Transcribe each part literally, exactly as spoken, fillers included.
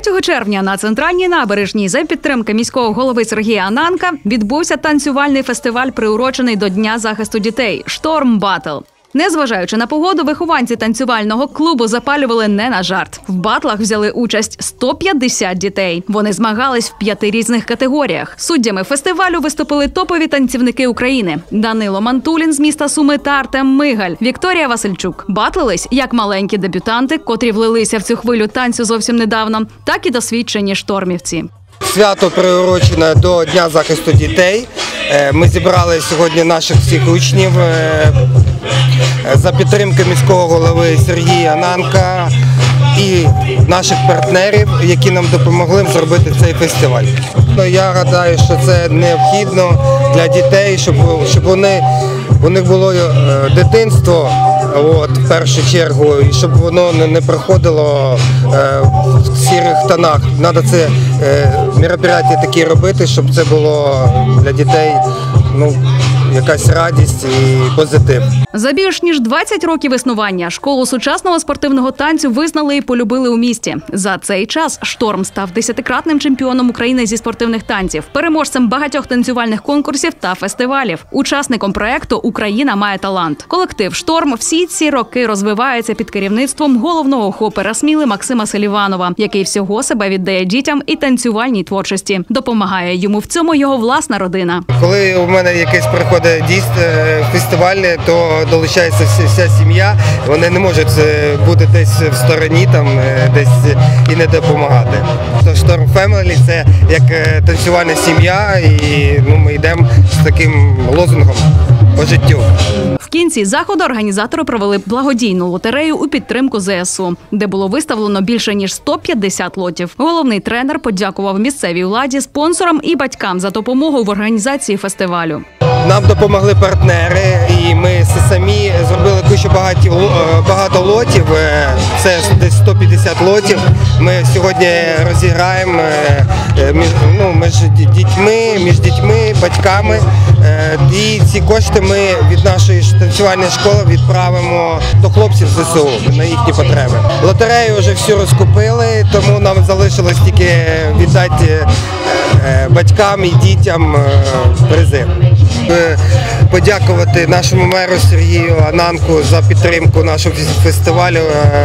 третього червня на центральній набережній за підтримки міського голови Сергія Ананка відбувся танцювальний фестиваль, приурочений до Дня захисту дітей «Шторм Батл». Незважаючи на погоду, вихованці танцювального клубу запалювали не на жарт. В батлах взяли участь сто п'ятдесят дітей. Вони змагались в п'яти різних категоріях. Суддями фестивалю виступили топові танцівники України – Данило Мантулін з міста Суми та Артем Мигаль, Вікторія Васильчук. Батлились як маленькі дебютанти, котрі влилися в цю хвилю танцю зовсім недавно, так і досвідчені штормівці. Свято приурочене до Дня захисту дітей. Ми зібрали сьогодні наших всіх учнів за підтримки міського голови Сергія Ананка і наших партнерів, які нам допомогли зробити цей фестиваль. Я гадаю, що це необхідно для дітей, щоб, щоб вони, у них було дитинство, от, в першу чергу, і щоб воно не, не проходило е, в сірих тонах. Треба це е, мероприятия такі робити, щоб це було для дітей, ну, якась радість і позитив. За більш ніж двадцять років існування школу сучасного спортивного танцю визнали і полюбили у місті. За цей час «Шторм» став десятикратним чемпіоном України зі спортивних танців, переможцем багатьох танцювальних конкурсів та фестивалів, учасником проєкту «Україна має талант». Колектив «Шторм» всі ці роки розвивається під керівництвом головного хопера Сміли Максима Селіванова, який всього себе віддає дітям і танцювальній творчості. Допомагає йому в цьому його власна родина. Коли у мене якесь приходить дійсно фестивальне, то долучається вся сім'я. Вони не можуть бути десь в стороні, там, десь і не допомагати. «Шторм Фемілі» – це як танцювальна сім'я, і ну, ми йдемо з таким лозунгом по життю. В кінці заходу організатори провели благодійну лотерею у підтримку зе ес у, де було виставлено більше ніж сто п'ятдесят лотів. Головний тренер подякував місцевій владі, спонсорам і батькам за допомогу в організації фестивалю. Нам допомогли партнери, і ми самі зробили кучу багато лотів, це десь сто п'ятдесят лотів. Ми сьогодні розіграємо між, ну, між дітьми, між дітьми, батьками. І ці кошти ми від нашої танцювальної школи відправимо до хлопців зе се у на їхні потреби. Лотерею вже всю розкупили, тому нам залишилось тільки віддати батькам і дітям призи. Подякувати нашому меру Сергію Ананку за підтримку нашого фестивалю.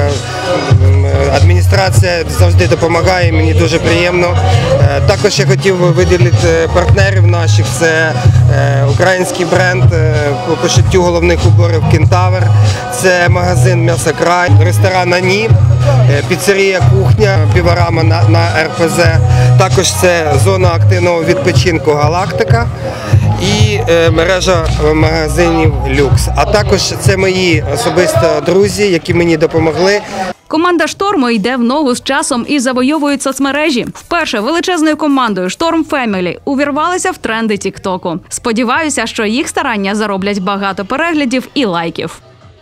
Адміністрація завжди допомагає, мені дуже приємно. Також я хотів виділити партнерів наших. Це український бренд по пошиттю головних уборів «Кентавр», це магазин «М'ясокрай», ресторан «Ані», піцерія «Кухня», піворама на, на ер пе зе. Також це зона активного відпочинку «Галактика» і е, мережа магазинів «Люкс». А також це мої особисто друзі, які мені допомогли. Команда «Шторму» йде в ногу з часом і завойовують соцмережі. Вперше величезною командою «Шторм Фемілі» увірвалися в тренди тік-току. Сподіваюся, що їх старання зароблять багато переглядів і лайків.